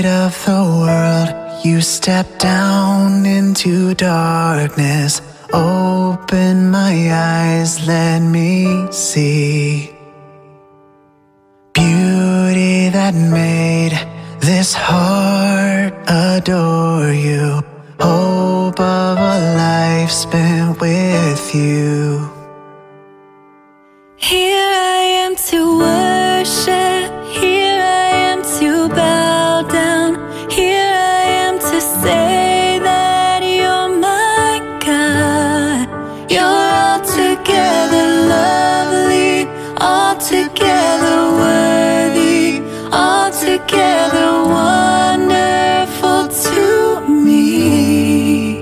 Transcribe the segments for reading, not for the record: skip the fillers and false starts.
of the world, you step down into darkness. Open my eyes, let me see beauty that made this heart adore you. Hope of a life spent with you. Here I am to worship, here I am to bow down, here I am to say that you're my God. You're altogether lovely, altogether worthy, altogether wonderful to me.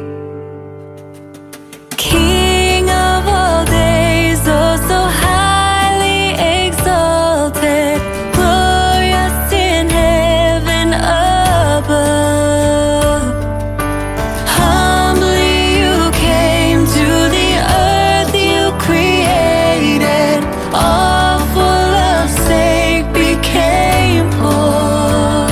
King of all days, oh so highly exalted, glorious in heaven above. Humbly you came to the earth you created, all full of sake became poor.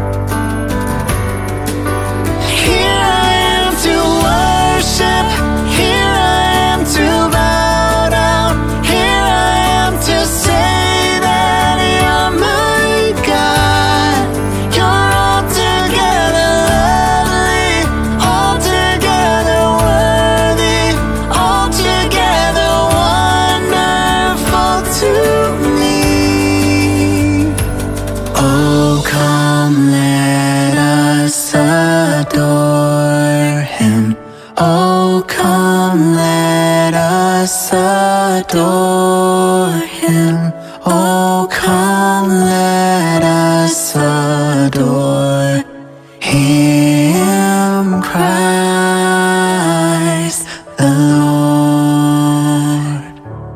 Here I am to worship, here I am to bow down, here I am to say that you're my God. You're altogether lovely, altogether worthy, altogether wonderful to me. Oh, come, let us adore Him. Oh, come, let us adore Him. Oh, come, let us adore Him, Christ the Lord.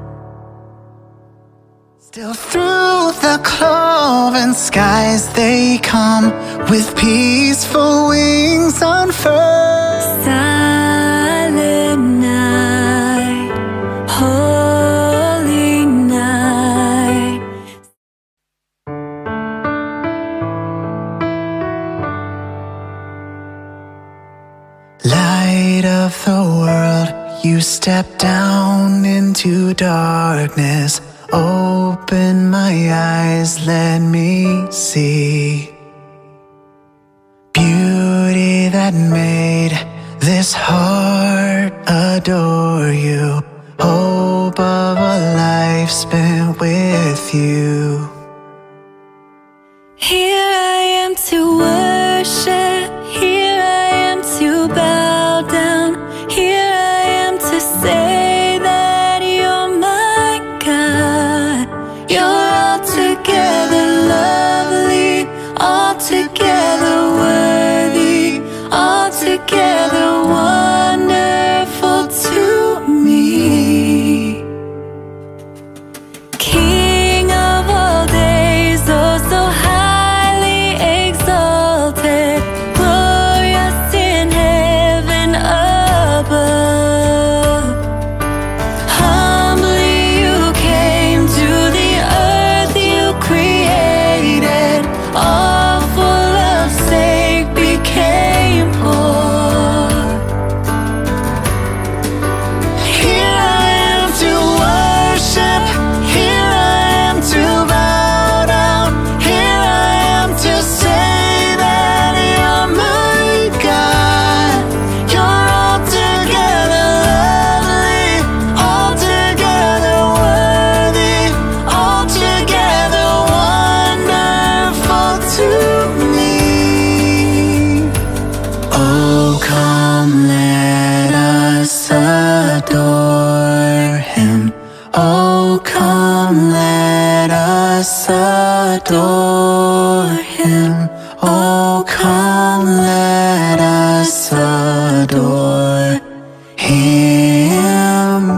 Still through the cloven skies they come, with peaceful wings unfurled. Silent night, holy night. Light of the world, you step down into darkness. Open my eyes, let me see beauty that made this heart adore you. Hope of a life spent with you. Here I am to worship, here I am to bow down, here I am to say that you're my God. You're altogether lovely, altogether worthy, altogether wonderful to me. King of all days, oh so highly exalted, glorious in heaven above. Humbly you came to the earth you created, all full of sake became poor. Here I am to worship, here I am to bow down, here I am to say that you're my God. You're altogether lovely, altogether worthy, altogether wonderful to me. Oh, come, let us adore Him. Oh, come, let us adore Him. Oh, come, let us adore Him,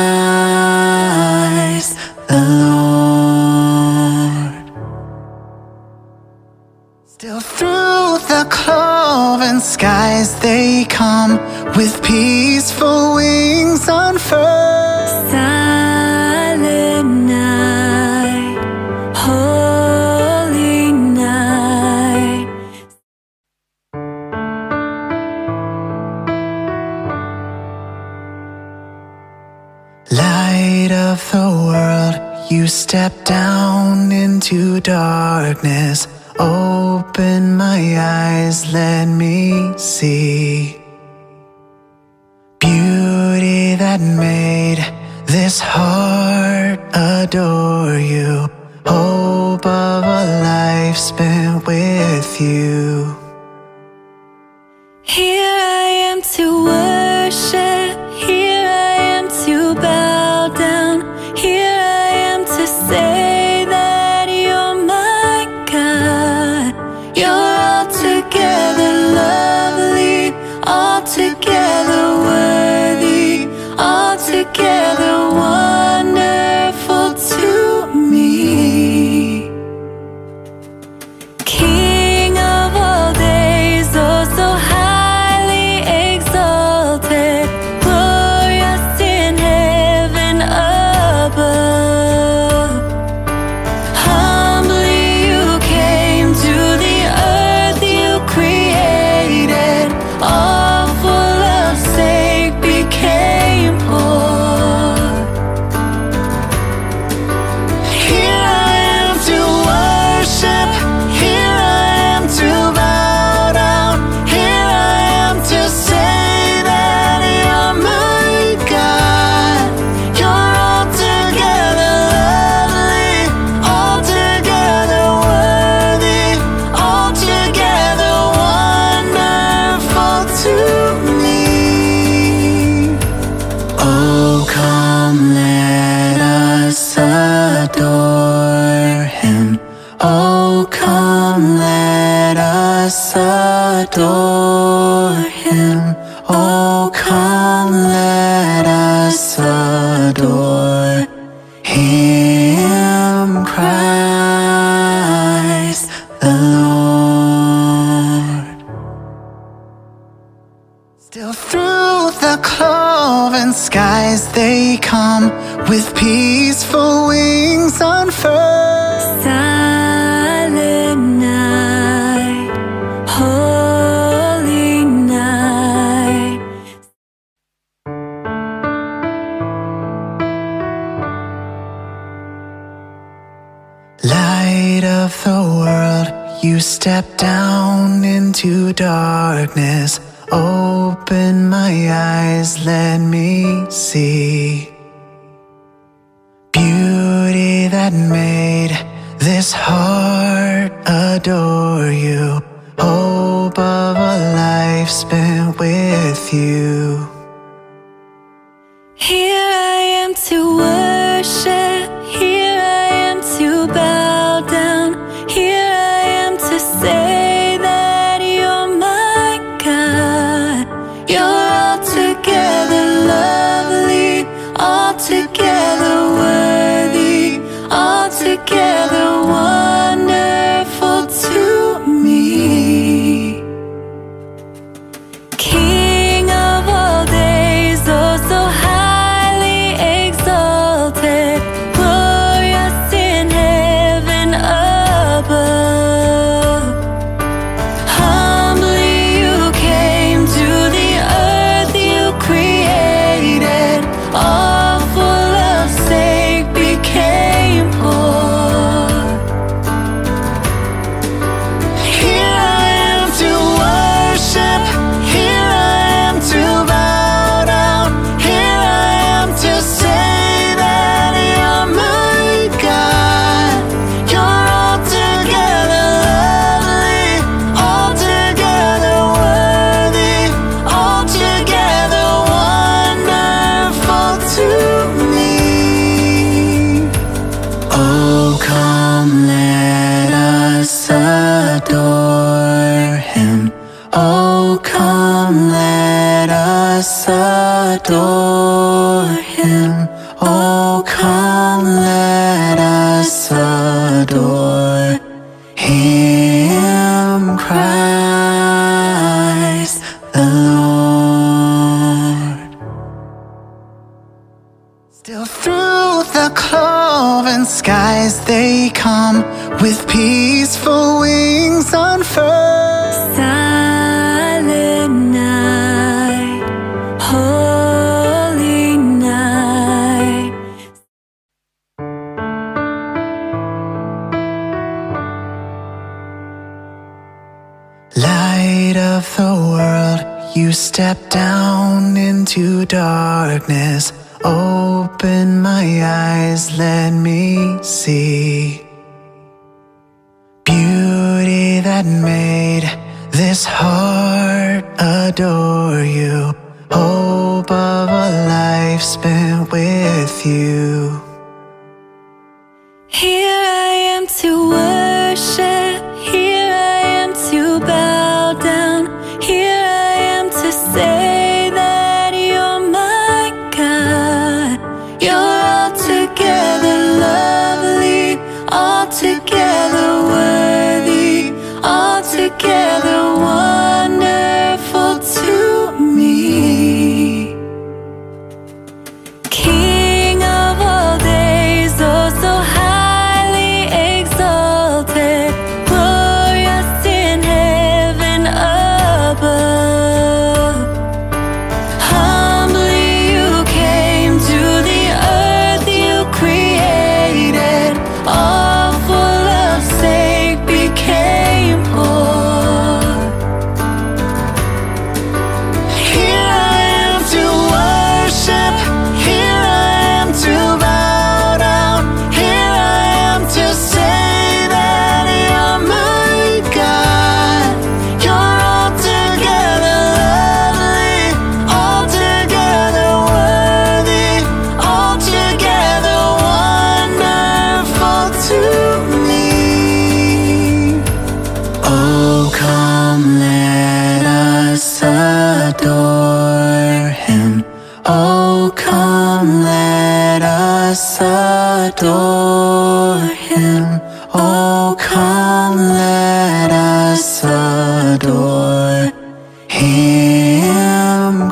Christ the Lord. Still through the cloven skies they come, with peaceful wings unfurled. Light of the world, you step down into darkness. Open my eyes, let me see beauty that made this heart adore you. Hope of a life spent with you. Here I am to worship, here I am to bow down, here I am to say that you're my God. You're altogether lovely, altogether worthy, altogether wonderful to me. King of all days, oh so highly exalted, glorious in heaven above. Humbly you came to the earth you created, all full of sake became poor. Here I am to worship, here I am to bow down, here I am to say that you're my God. You're altogether lovely, altogether worthy, altogether wonderful to me. Oh, come, let us adore Him. Oh, come, let us adore Him. Oh, come, let us adore Him, Christ the Lord. Still through the cloven skies they come with peaceful wings unfurled. Silent night, holy night. Light of the world, you step down into darkness. Open my eyes, let me see beauty that made this heart adore you. Hope of a life spent with you. Here I am to worship, here I am to bow down, here I am to say that you're my God. You're altogether lovely, altogether worthy, altogether wonderful to me. King of all days, oh so highly exalted, glorious in heaven above. Humbly you came to the earth you created, all full of sake became poor. Here I am to worship, here I am to bow down, here I am to say that you're my God. You're altogether lovely, altogether worthy, altogether wonderful to me. Oh, come, let us adore Him. Oh, come, let us adore Him. Oh, come, let us adore Him, Christ the Lord. Still through the cloven skies they come with peaceful wings unfurled. Silent night, holy night. step down into darkness. Open my eyes, let me see beauty that made this heart adore you. Hope of a life spent with you. Here I am to worship, here I am to bow down, here I am to say that you're my God. You're altogether lovely, altogether worthy, altogether wonderful to me. King of all days, oh so highly exalted, glorious in heaven above. Humbly you came to the earth you created, all full of sake became poor. Here I am to worship, here I am to bow down, here I am to say that you're my God. You're altogether lovely, altogether worthy, altogether wonderful to me. Oh, come, let us adore Him. Oh, come, let us adore Him. Oh, come, let us adore Him,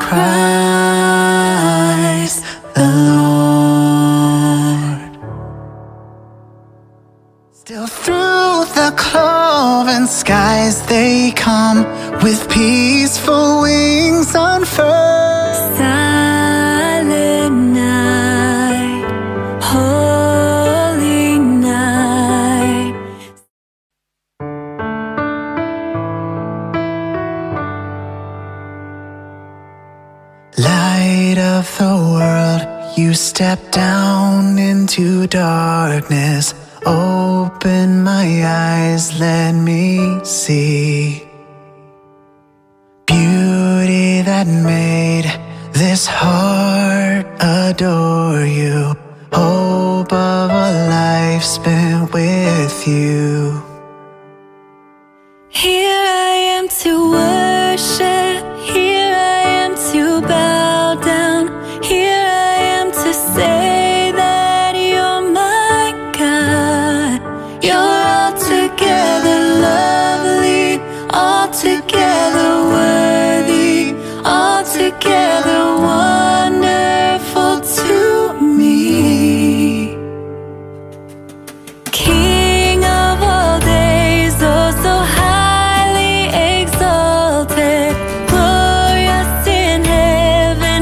Christ the Lord. Still through the cloven skies they come, with peaceful wings unfurled. Silent night, holy night. Light of the world, you step down into darkness. Open my eyes, let me see beauty that made this heart adore you. Hope of a life spent with you. Here I am to worship, here I am to bow down, here I am to say that you're my God. You're altogether lovely, altogether worthy, altogether wonderful to me. King of all days, oh so highly exalted, glorious in heaven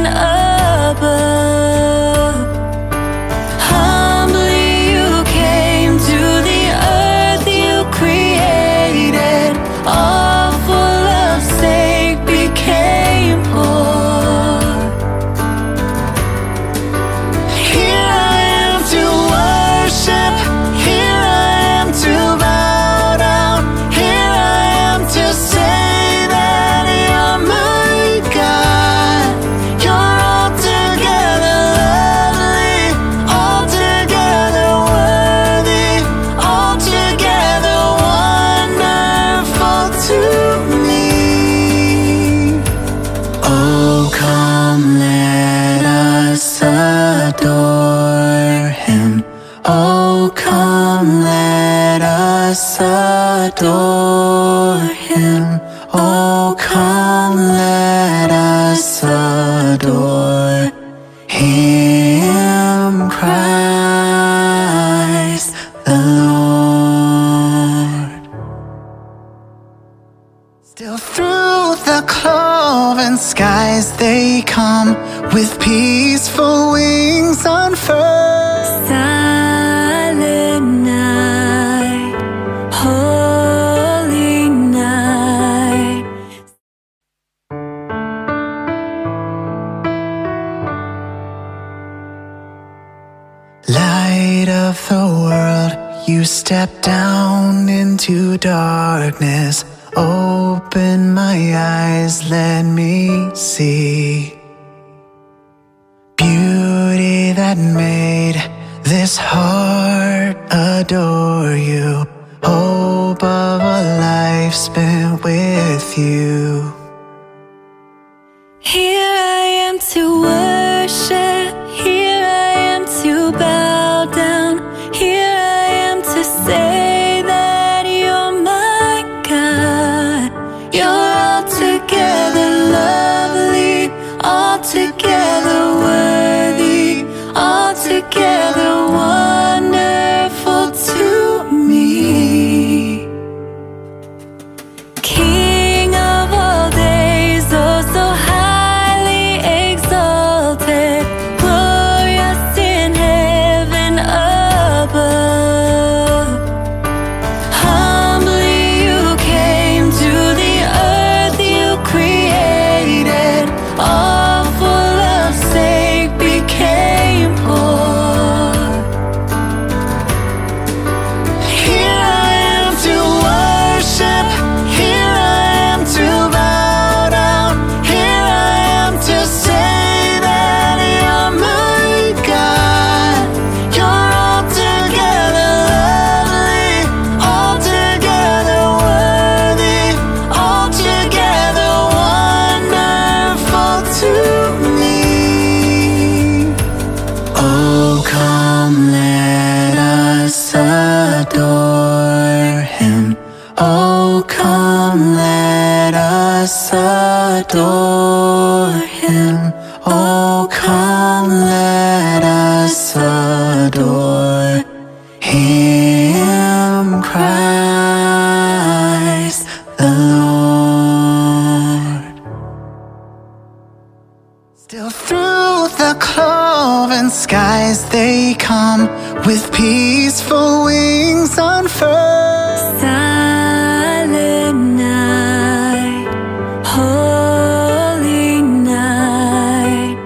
above. Humbly you came to the earth you created, all full of sake became poor. Here I am to worship, here I am to bow down, here I am to say that you're my God. You're altogether lovely, altogether worthy, altogether wonderful to me. Oh, come, let us adore Him. Oh, come, let us adore Him. Oh, come, let us adore Him, Christ the Lord. Still through the cloven skies they come, with peaceful wings unfurled. Silent night, holy night. Light of the world, you step down into darkness. Open my eyes, let me see beauty that made this heart adore you. Hope of a life spent with you. Here I am to worship, here I am to bow down, here I am to say that you're my God. You're altogether lovely, altogether worthy, altogether wonderful to me. King of all days, oh so highly exalted, glorious in heaven above. Humbly you came to the earth you created, all full of sake became poor. Here I am to worship, here I am to bow down, here I am to say that you're my God. You're altogether lovely, altogether worthy, altogether wonderful to me. Oh, come, let us adore Him. Oh, come, let us adore Him. Oh, come, let us adore Him, Christ the Lord. Still through the cloven skies they come, with peaceful wings unfurled. Silent night, holy night.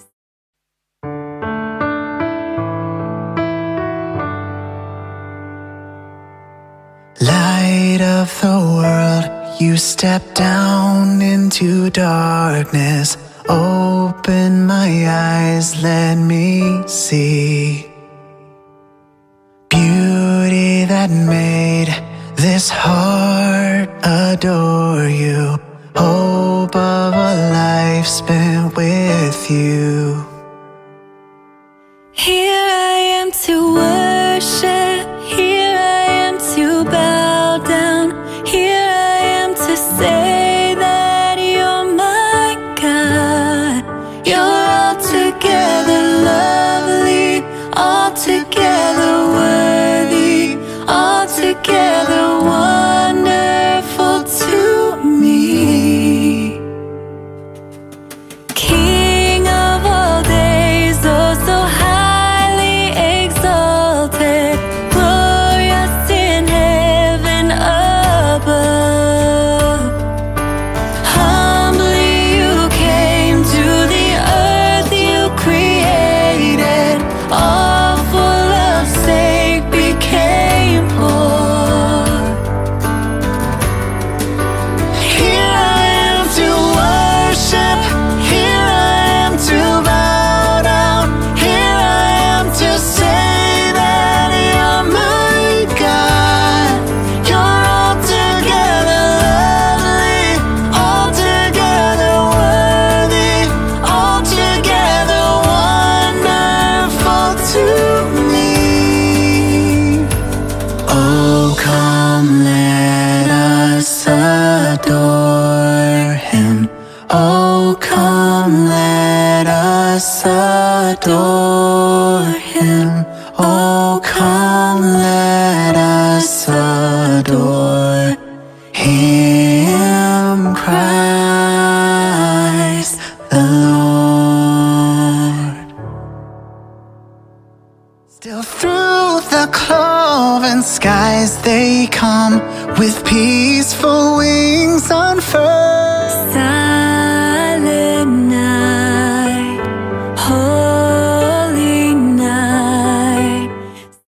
Light of the world, you step down into darkness. Open my eyes, let me see beauty that made this heart adore you. Hope of a life spent with you. Here I am to worship, here I am to bow down, here I am to say that you're my God. You're altogether lovely, altogether worthy, altogether wonderful to me. King of all days, oh so highly exalted, glorious in heaven above. Humbly you came to the earth you created, all full of sake became poor. Here I am to worship, here I am to bow down, here I am to say that you're my God. You're altogether lovely, altogether worthy, altogether wonderful to me. Oh, come, let us adore Him. Oh, come, let us adore Him. Oh, come, let us adore Him, Christ the Lord. Still through the cloven skies they come, with peaceful wings unfurled. Silent night, holy night.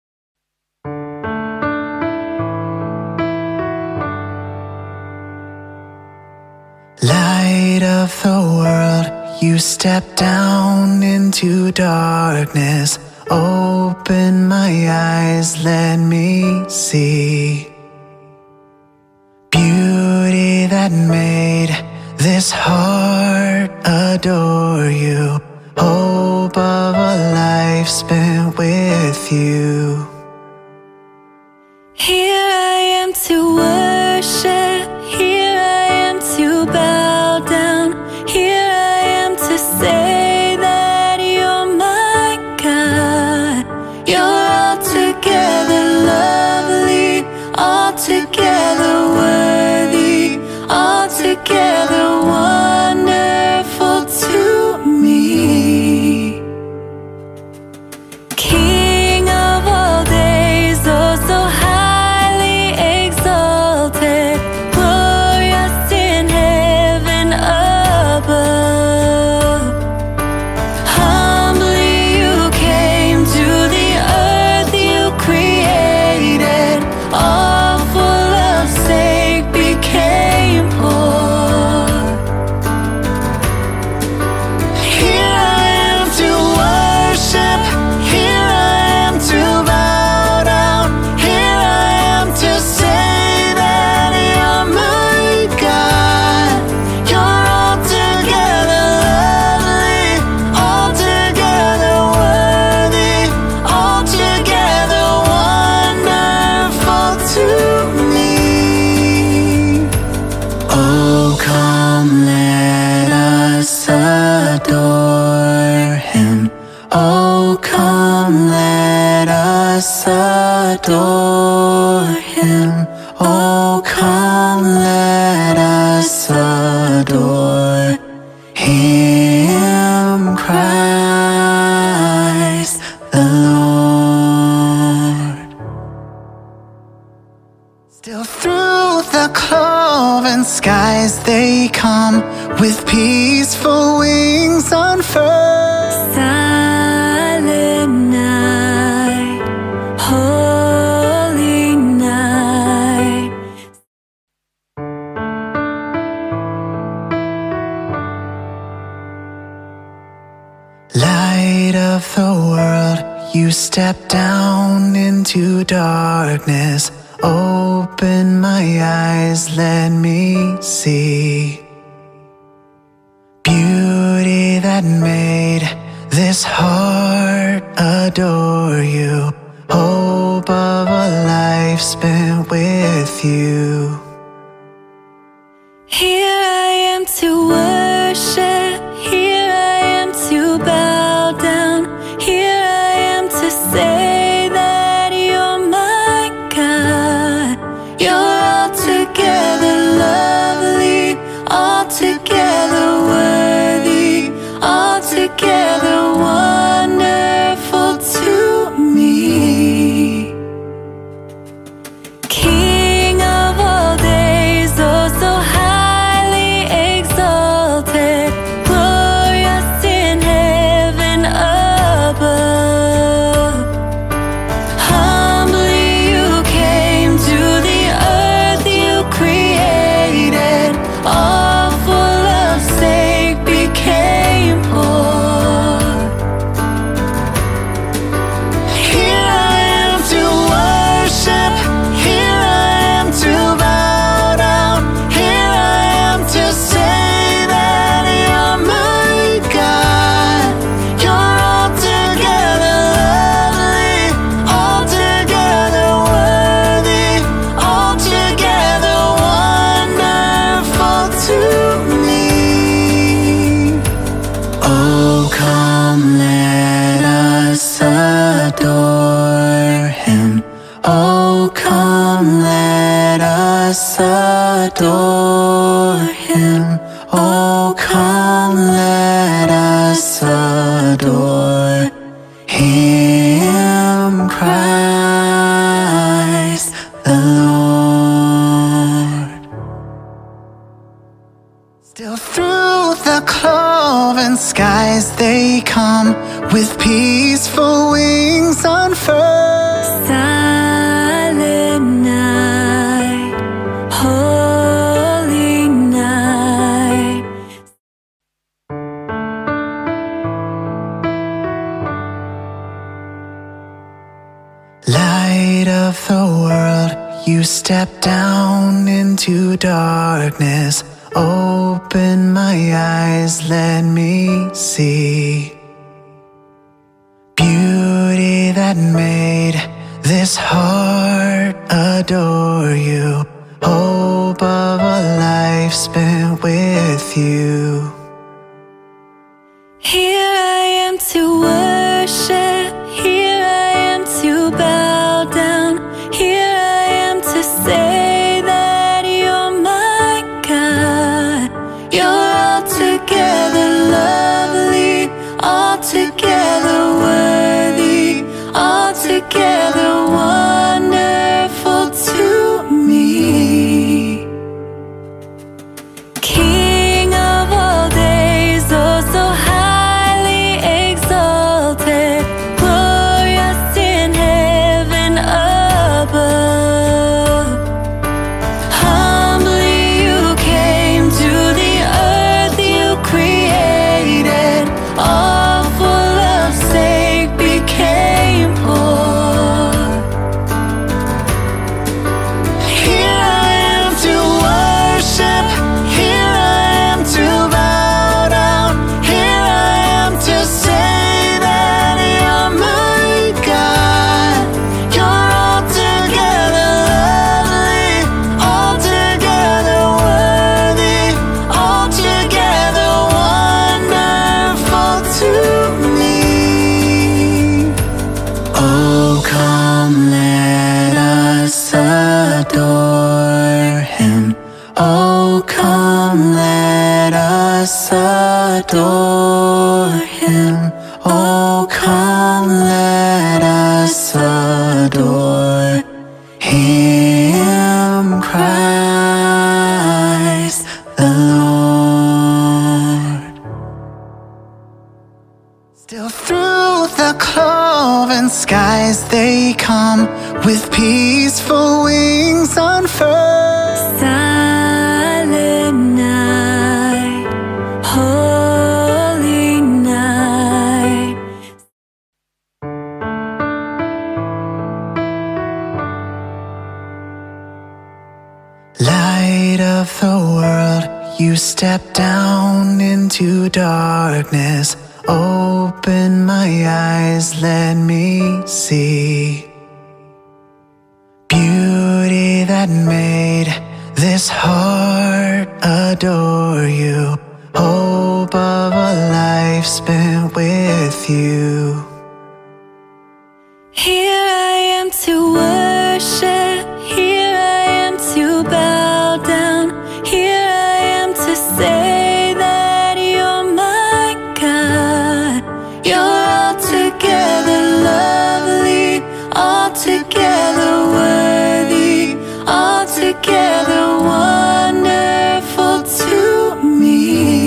step down into darkness. Open my eyes, let me see beauty that made this heart adore you. Hope of a life spent with you. Here I am to worship, here I am to bow down, here I am to say that you're my God. You're altogether lovely, altogether worthy, altogether wonderful to me. King of all days, oh so highly exalted, glorious in heaven above. Humbly you came to the earth you created, all full of sake became poor. Here I am to worship, here I am to bow down, here I am to say that you're my God. You're altogether lovely, altogether worthy, altogether wonderful to me. Oh, come, let us adore him. Oh, come, let us adore him. Oh, come, let us adore him, Christ the Lord. Still through the cloven skies they come, with peaceful wings unfurled. Silent night, holy night. Light of the world, you step down into darkness. Open my eyes, let me see beauty that made this heart adore you. Hope of a life spent with you. Here I am to worship, here I am to bow down, here I am to say that you're my God. You're altogether lovely, altogether worthy, altogether wonderful to me. King of all days, oh so highly exalted, glorious in heaven above. Humbly you came to the earth you created, all full of sake became poor. Here I am to worship, here I am to bow down, here I am to say that you're my God. You're altogether lovely, altogether worthy, altogether wonderful to me. Oh, come, let us adore him. Oh, come, let us adore him. Oh, come, let us adore him, Christ the Lord. Still through the cloven skies they come, with peaceful wings unfurled. Silent night, holy night. Light of the world, you step down into darkness. Open my eyes, let me see beauty that made this heart adore you. Hope of a life spent with you. Here I am to worship, here I am to bow down, here I am to say that you're my God. You're altogether lovely, altogether worthy, altogether wonderful to me. King of all days, oh so highly exalted, glorious in heaven above. Humbly you came to the earth you created, all full of sake became poor. Here I am to worship, here I am to bow down, here I am to say that you're my God. You're altogether lovely, altogether worthy, altogether wonderful to me. Oh, come, let us adore him. Oh, come, let us adore him. Oh, come, let us adore him, Christ the Lord. Still through the cloven skies they come with peaceful wings unfurled. Silent night, holy night. Light of the world, you step down into darkness. Open my eyes, let me see beauty that made this heart adore you. Hope of a life spent with you. Here I am to worship, here I am to bow down, here I am to say that you're my God. You're altogether lovely, altogether worthy, altogether wonderful to me.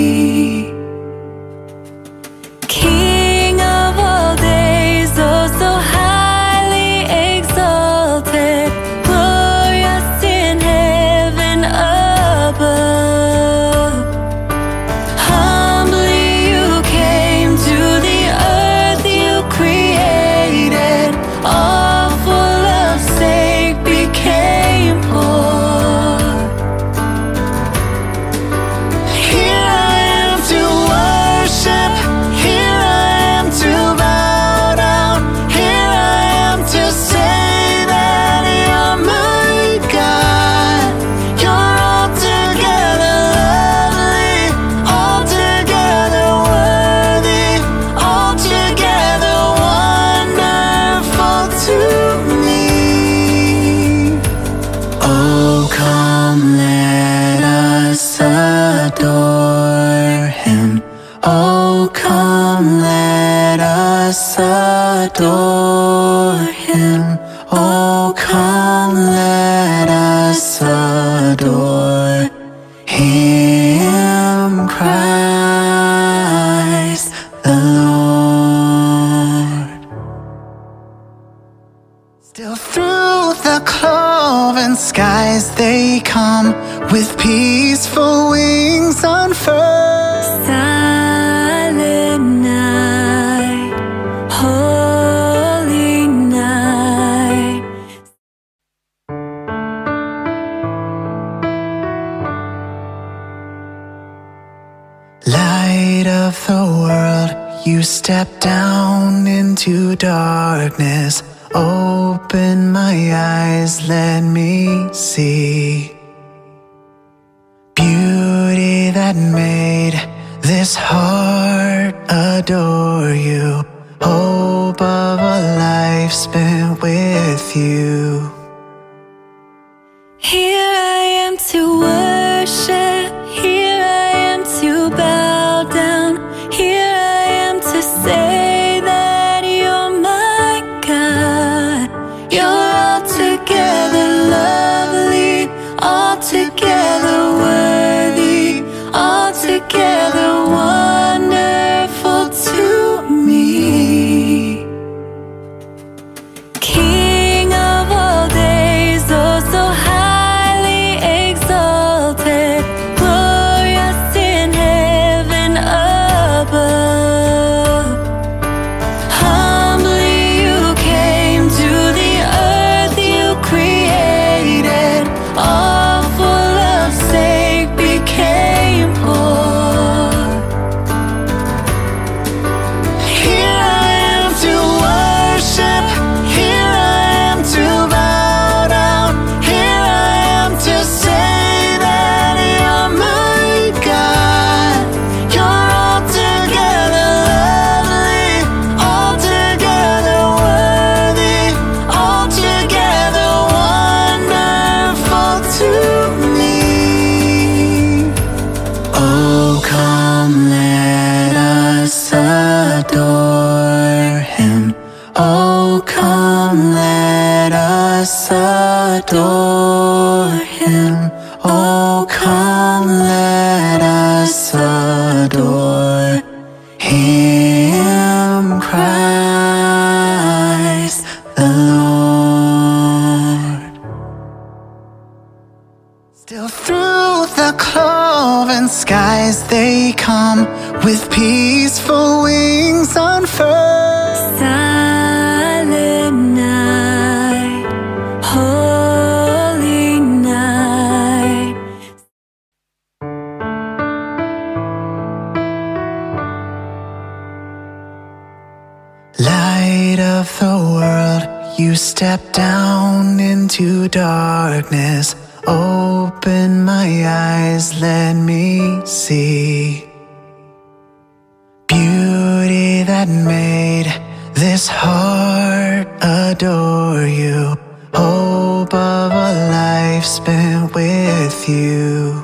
King of all days, oh so highly exalted, glorious in heaven above. Humbly you came to the earth you created, all full of sake became poor. Here I am to worship, here I am to bow down, here I am to say that you're my God. You're altogether lovely, altogether worthy, altogether wonderful to me. Oh, come, let us adore him. Oh, come, let us adore him. Oh, come, let us adore him, Christ the Lord. Still through the cloven skies they come with peaceful wings unfurled. Silent night, holy night. Open my eyes, let me see beauty that made this heart adore you. Hope of a life spent with you. Here I am to worship, here I am to bow down, here I am to say that you're my God. You're altogether lovely, altogether worthy, altogether wonderful to me. King of all days, oh so highly exalted, glorious in heaven above. Humbly you came to the earth you created, all for love's sake became poor. Here I am to worship, here I am to bow down, here I am to say that you're my God. You're altogether lovely, altogether worthy, altogether wonderful to me. Oh, come, let us adore him. Oh, come, let us adore him. Oh, come, let us adore him, Christ the Lord. Still through the cloven skies they come with peaceful wings unfurled. Silent night, holy night. Light of the world, you step down into darkness. Open my eyes, let me see beauty that made this heart adore you. Hope of a life spent with you.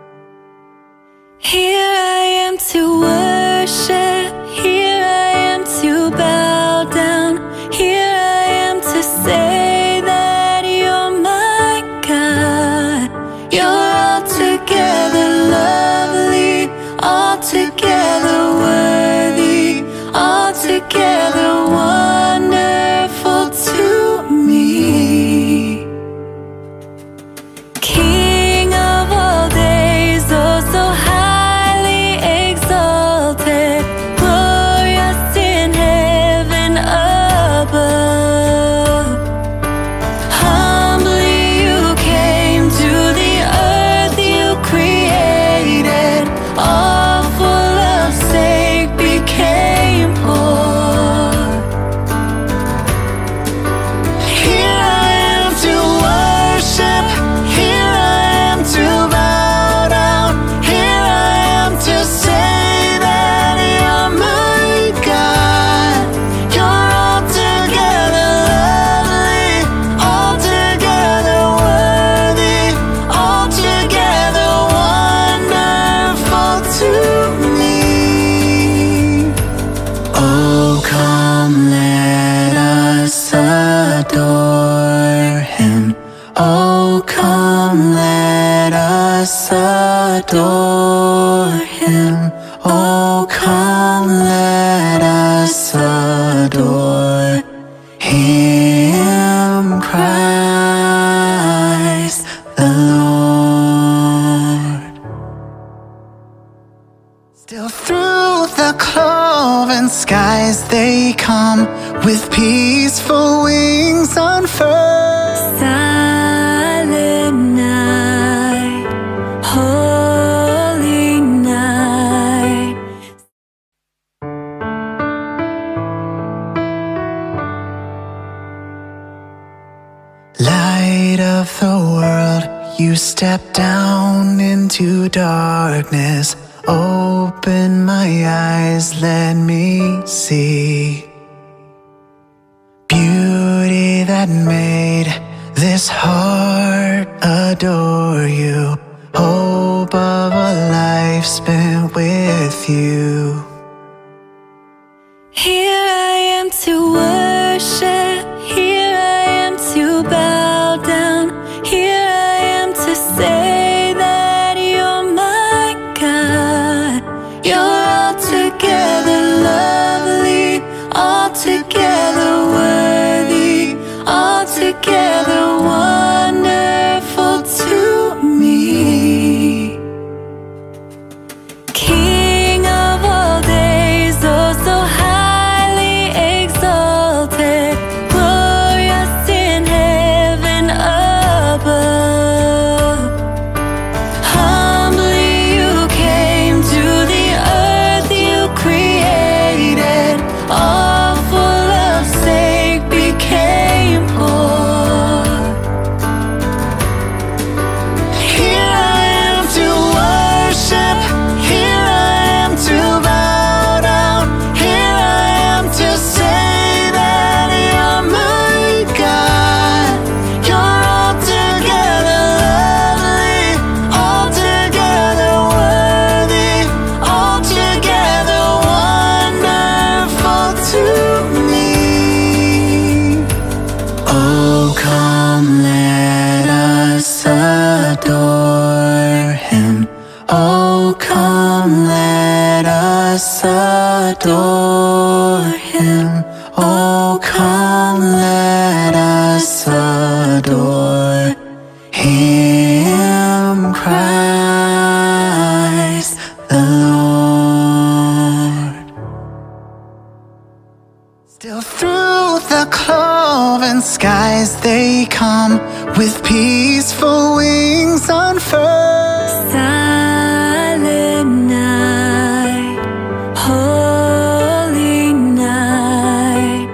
Here I am to worship, here I am to bow down, here I am to say that you're my God. You're altogether lovely, altogether worthy, altogether wonderful to me. King of all days, oh so highly exalted, glorious in heaven above. Humbly you came to the earth you created, all for love's sake became poor. Here I am to worship, here I am to bow down, here I am to say that you're my God. You're altogether lovely, altogether worthy, altogether wonderful to me. Oh, come, let us adore him. Oh, come, let us adore him. Oh, come, let us adore him, Christ the Lord. Still through the cloven skies they come with peaceful wings unfurled. Silent night, holy night. Light of the world, you step down into darkness. Open my eyes, let me see beauty that made this heart adore you. Hope of a life spent with you. Here I am to worship, here I am to bow down, here I am to say that you're my God. You're altogether lovely, altogether worthy, altogether wonderful to me. King of all days, oh so highly exalted, glorious in heaven above. Humbly you came to the earth you created, all full of sake became poor. Here I am to worship, here I am to bow down, here I am to say that you're my God. You're altogether lovely, altogether worthy, altogether wonderful to me. Oh, come, let us adore him. Oh, come, let us adore him. Oh, come, let us adore him, Christ the Lord. Still through the cloven skies they come with peaceful wings unfurled. Silent night, holy night.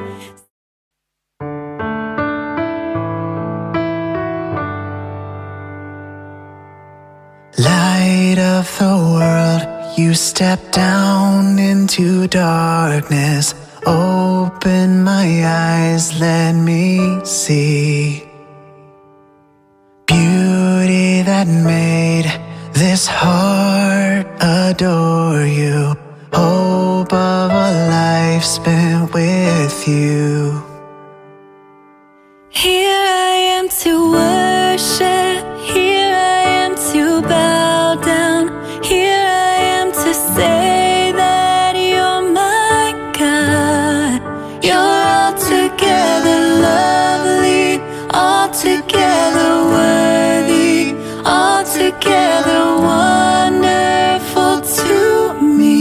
Light of the world, you step down into darkness. Open my eyes, let me see beauty that made this heart adore you. Hope of a life spent with you. Here I am to worship, here I am to bow down, here I am to say that you're my God. You're altogether lovely, altogether worthy, altogether wonderful to me.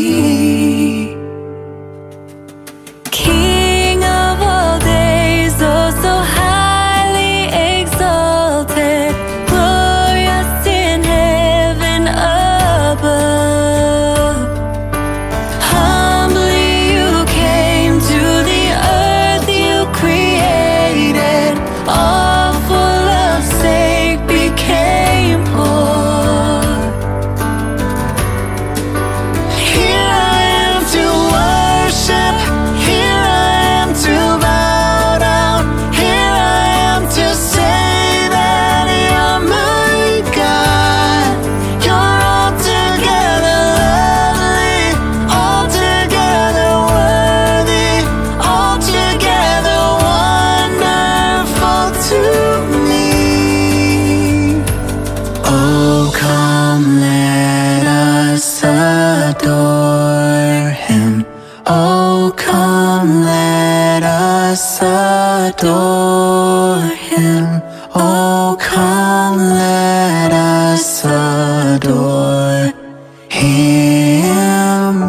King of all days, oh so highly exalted, glorious in heaven above. Humbly you came to the earth you created, all full of sake became poor. Here I am to worship, here I am to bow down, here I am to say that you're my God. You're altogether lovely, altogether worthy, altogether wonderful to me. Oh, come, let us adore him. Oh, come, let us adore him. Oh, come, let us adore him,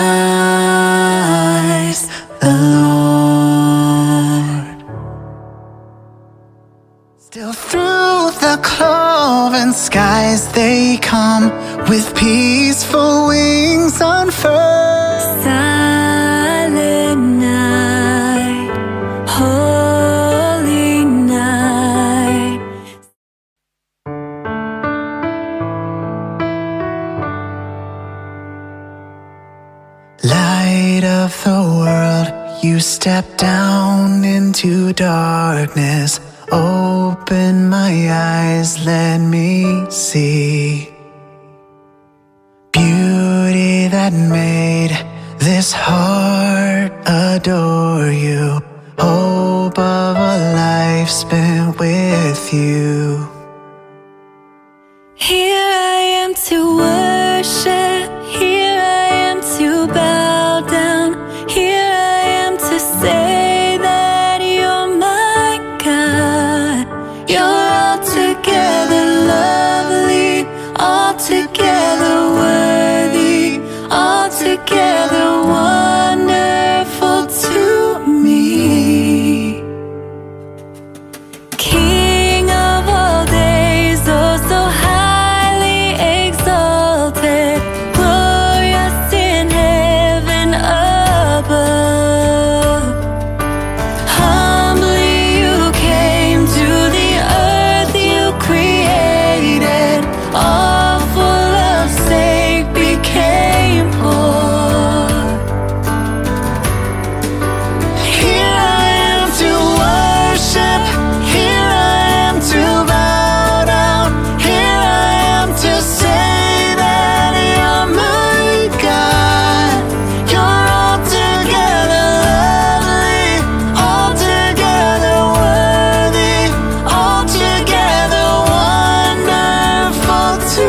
Christ the Lord. Still through the cloven skies they come with peaceful wings unfurled. Silent night, holy night. into darkness. Open my eyes, let me see beauty that made this heart adore you. Hope of a life spent with you. Here I am to worship, here I am to bow down, here I am to say that you're my God. You're altogether lovely, altogether worthy, altogether wonderful to me. King of all days, oh so highly exalted, glorious in heaven above. Humbly you came to the earth you created, all for love's sake became poor. Here I am to worship, here I am to bow down, here I am to say that you're my God. You're altogether lovely, altogether worthy, altogether wonderful to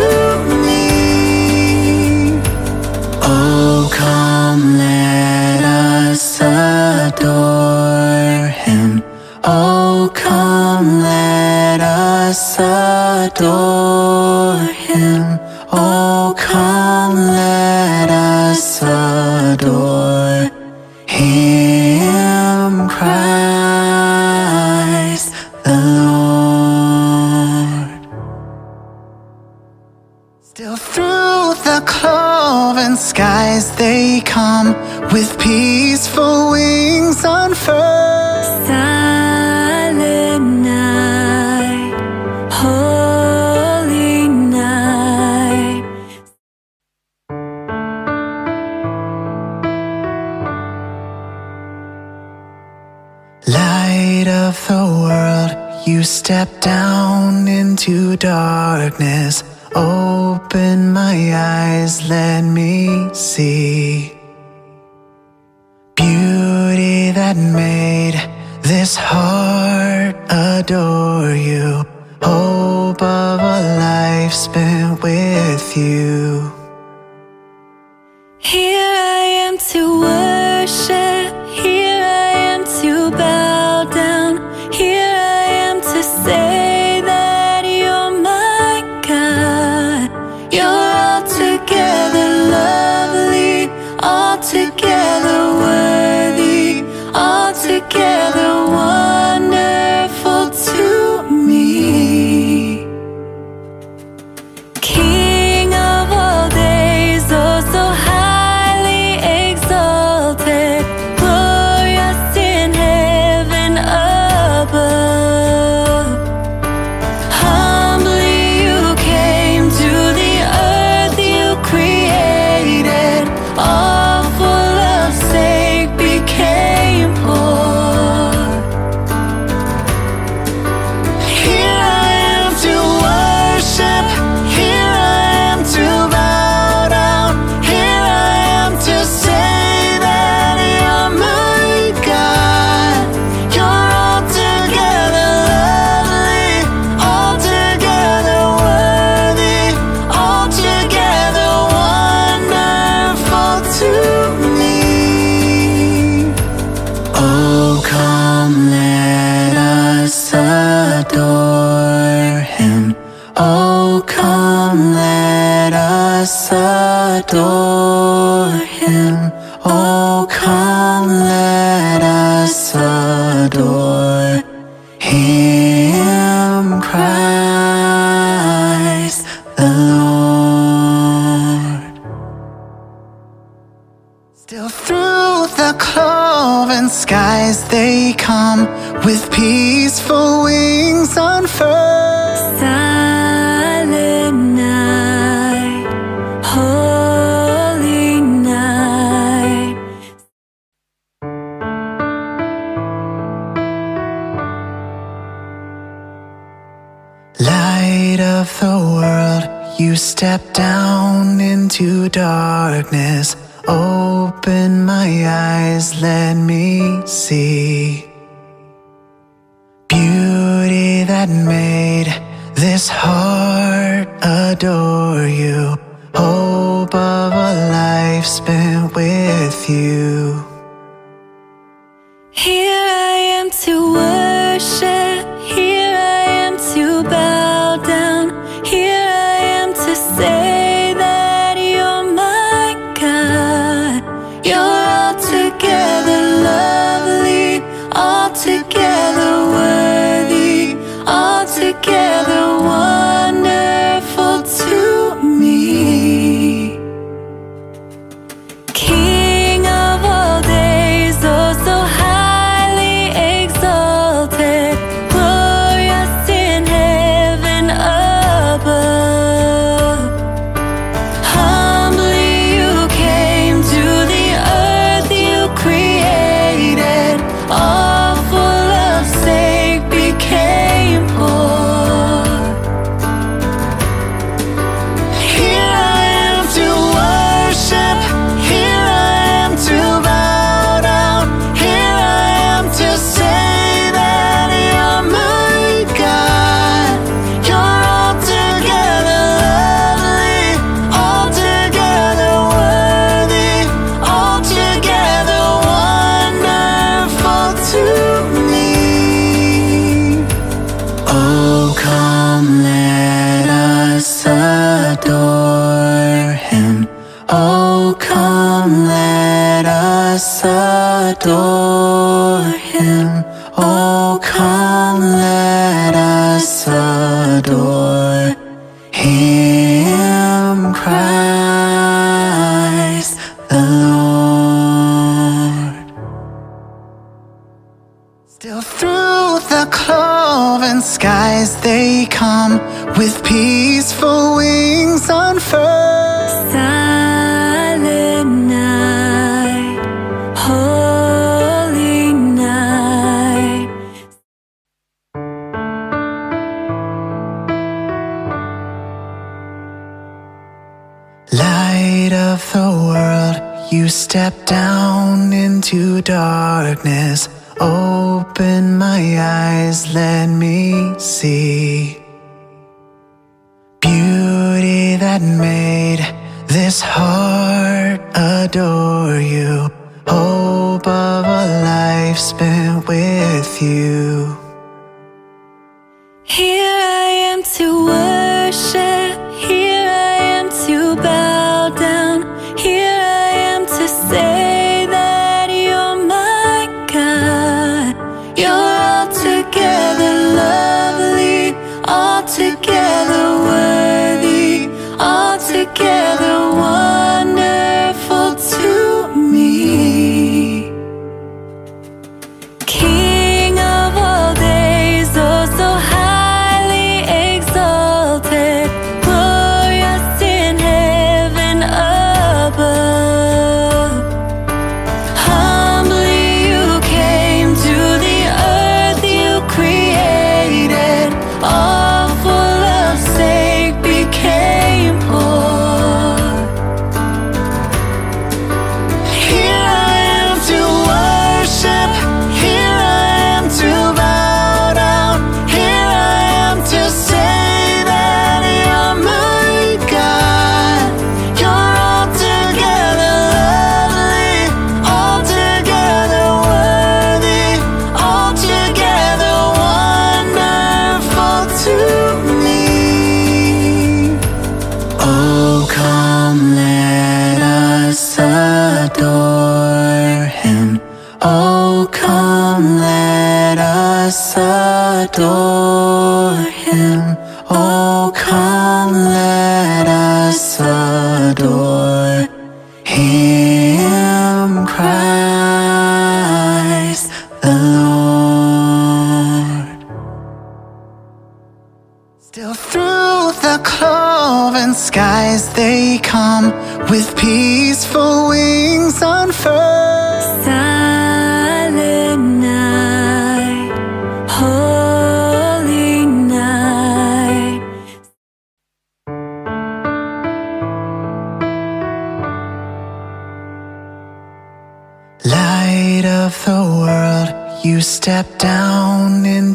me. Oh, come, let us adore him. Oh, come, let us adore him. Oh, come, let us adore him, Christ the Lord. Still through the cloven skies they come, with peaceful wings unfurled. Silent night, holy night. Light of the world, you step down into darkness. Open my eyes, let me see beauty that made this heart adore you. Hope of a life spent with you. Here I am to worship, here I am to bow down, here I am to say that you're my God. You're altogether lovely, altogether worthy, altogether wonderful to me. King of all days, oh so highly exalted, glorious in heaven above. Humbly you came to the earth you created, all for love's sake became poor. Here I am to worship, here I am to bow down, here I am to say that you're my God. You're altogether lovely, altogether worthy, altogether wonderful to me. Oh, come, let us adore him. Oh, come, let us adore him. Oh, come, let us adore him, Christ the Lord. Still through the cloven skies they come, with peaceful wings unfurled. Silent night, holy night. of the world, you step down into darkness. Open my eyes, let me see beauty that made this heart adore you. Hope of a life spent with you. Here I am to worship, here I am to bow down, here I am to say that you're my God. You're altogether lovely, altogether worthy, altogether wonderful to me. King of all days, oh so highly exalted, glorious in heaven above. Humbly you came to the earth you created, all full of sake became poor. Here I am to worship, here I am to bow down, here I am to say that you're my God. You're altogether lovely, altogether worthy, altogether wonderful to me. Oh, come, let us adore Him. Oh, come, let us adore Him. Oh, come, let us adore Him, Christ the Lord. Still through the cloven skies they come with peaceful wings unfurled. Silent night, holy night. Light of the world, you step down into darkness. Open my eyes, let me see beauty that made this heart adore you. Hope of a life spent with you. Here I am to worship, here I am to bow down, here I am to say that you're my God. You're altogether lovely, altogether worthy, altogether wonderful to me. King of all days, oh so highly exalted, glorious in heaven above. Humbly you came to the earth you created, all full of sake became poor. Here I am to worship, here I am to bow down, here I am to say that you're my God. You're altogether lovely, altogether worthy, altogether wonderful to me. Oh, come, let us adore Him. Oh, come, let us adore Him. Oh, come, let us adore Him, Christ the Lord. Still through the cloven skies they come with peaceful wings unfurled.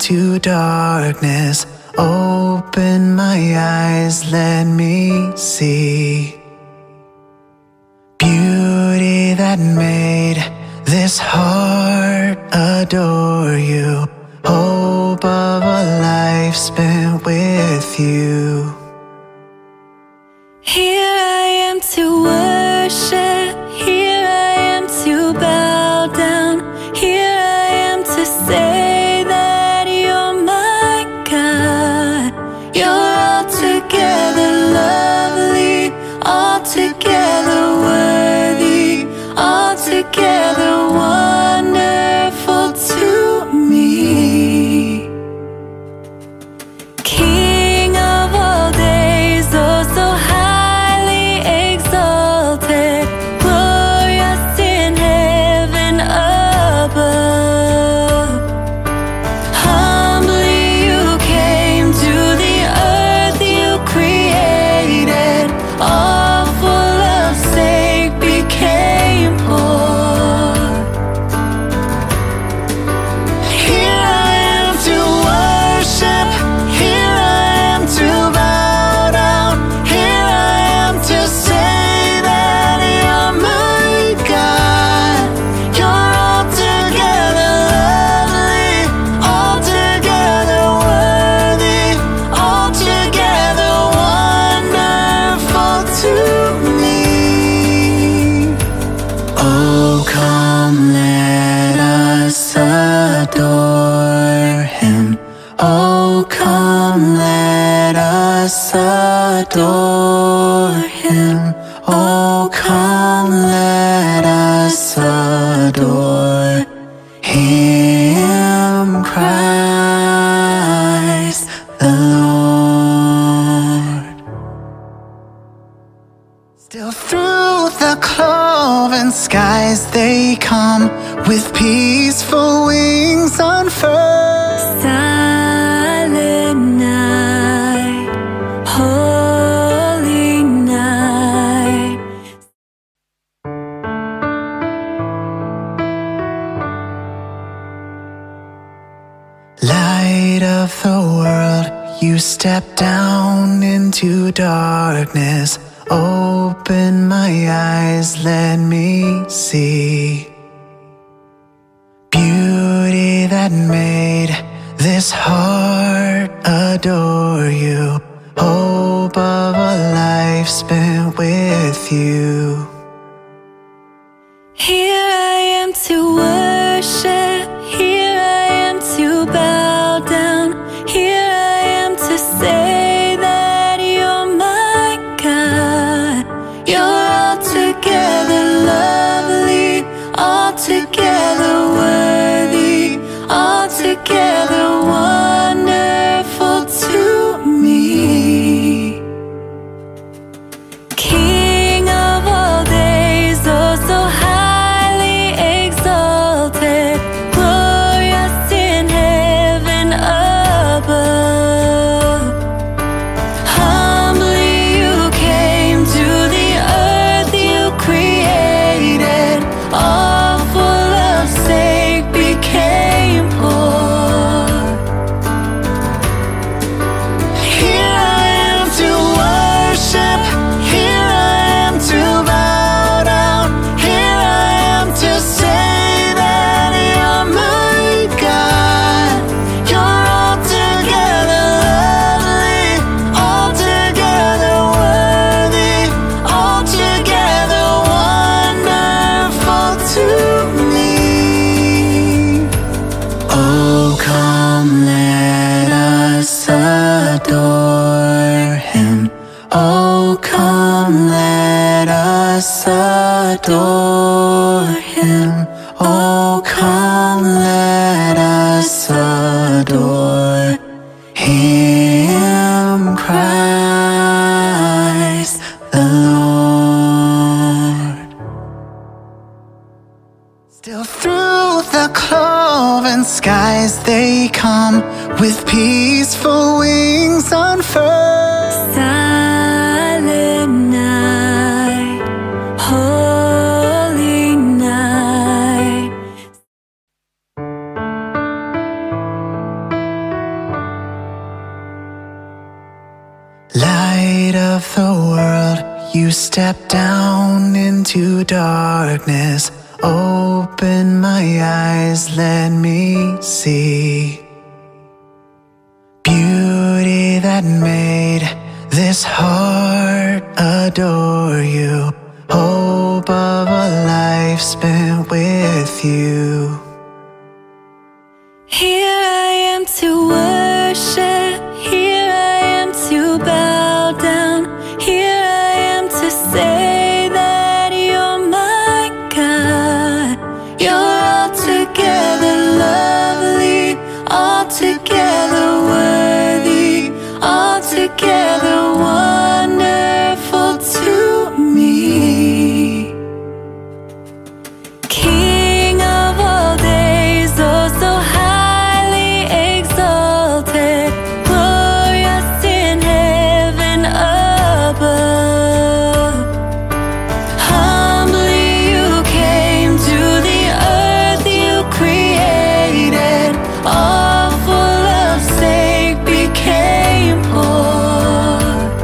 into darkness. Open my eyes, let me see beauty that made this heart adore you. Hope of a life spent with you. Here I am to worship, here I am to bow down, here I am to say that you're my God. You're altogether lovely, altogether worthy, altogether wonderful to me. King of all days, oh so highly exalted, glorious in heaven above. Humbly you came to the earth you created, all for love's sake became poor. Here I am to worship, here I am to bow down, here I am to say that you're my God. You're altogether lovely, altogether worthy, altogether wonderful to me. Oh, come, let us adore him. Oh, come, let us adore him. Oh, come, let us adore him, Christ the Lord. Still through the cloven skies they come, with peaceful wings unfurled. Silent night, holy night. Light of the world, you step down into darkness. Open my eyes, let me see beauty that made this heart adore you. Hope of a life spent with you. Here I am to worship, here I am to bow down, here I am to say that you're my God. You're altogether lovely, altogether worthy, altogether wonderful to me. King of all days, oh so highly exalted, glorious in heaven above. Humbly you came to the earth you created, all for love's sake became poor. Here I am to worship, here I am to bow down, here I am to say that you're my God. You're altogether lovely, altogether worthy, altogether wonderful to me. Oh, come, let us adore him. Oh, come, let us adore him. Oh, come, let us adore him, Christ the Lord. Still through the cloven skies they come, with peaceful wings unfurled. Silent night, holy night. of the world, you step down into darkness. Open my eyes, let me see beauty that made this heart adore you. Hope of a life spent with you. Here I am to worship, here I am to bow down, here I am to say that you're my God. You're altogether lovely, altogether worthy, altogether wonderful to me. King of all days, oh so highly exalted, glorious in heaven above. Humbly you came to the earth you created, all full of sake became poor.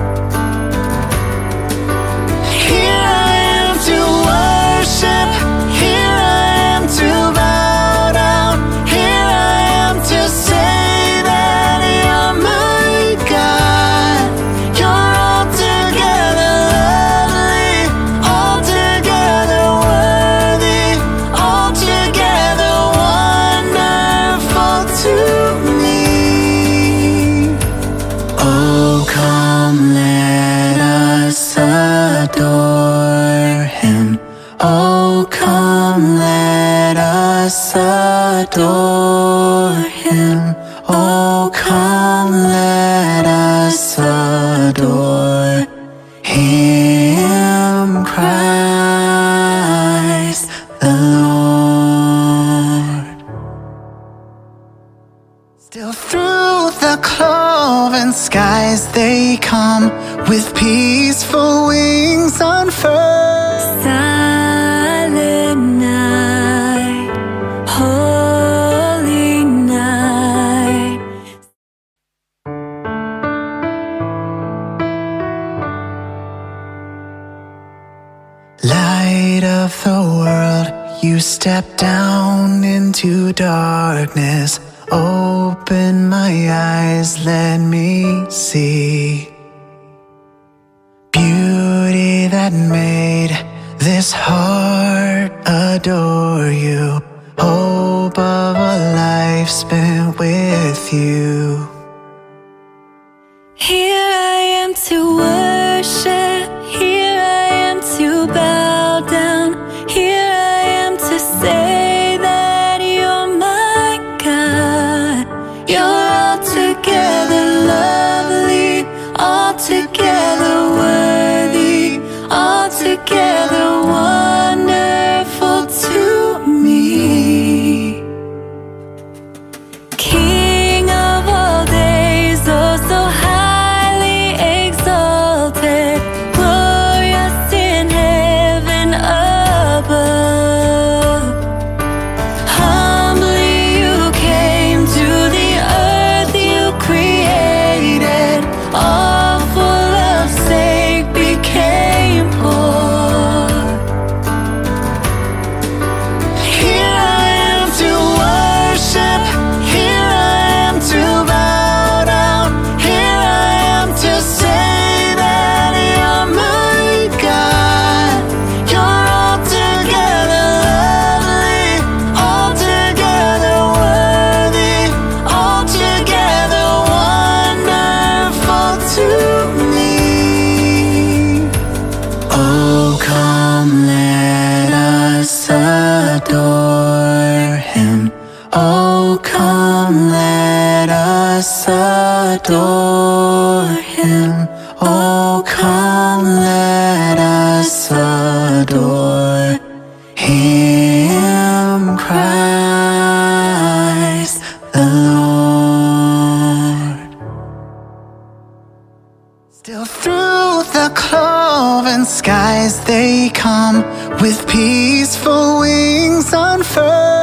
Here I am to worship, here I am to bow down, here I am to say that you're my God. You're altogether lovely, altogether worthy, altogether wonderful to me. Oh, come, let us adore Him. Oh, come, let us adore Him. Oh, come, let us adore Him, Christ the Lord. Still through the cloven skies they come with peaceful wings unfurled. Silent night, holy night. Light of the world, you step down into darkness. Open my eyes, let me see beauty that made this heart adore you. Hope of a life spent with you. Here I am to worship, here I am to bow down, here I am to say that you're my God. You're altogether lovely, altogether worthy, altogether wonderful to me. King of all days, oh so highly exalted, glorious in heaven above. Humbly you came to the earth you created, all full of sake became poor. Here I am to worship, here I am to bow down, here I am to say that you're my God. You're altogether lovely, altogether worthy, altogether wonderful to me. Oh, come, let us adore Him. Oh, come, let us adore Him. Oh, come, let us adore Him, Christ the Lord. Still through the cloven skies they come with peaceful wings unfurled.